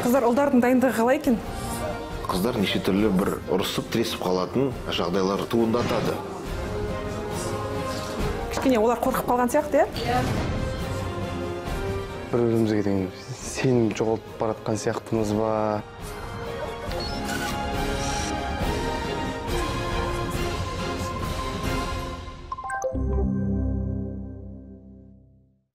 Қыздар ұлдардың дайындығы қалай екен? Қыздар неше түрлі бір ұрысып тіресіп қалатын жағдайлар туындатады. Кішкене олар қорқып қалған сияқты, иә? Бір-бірімізге деген сенім жоғалтып баратқан сияқтымыз ба?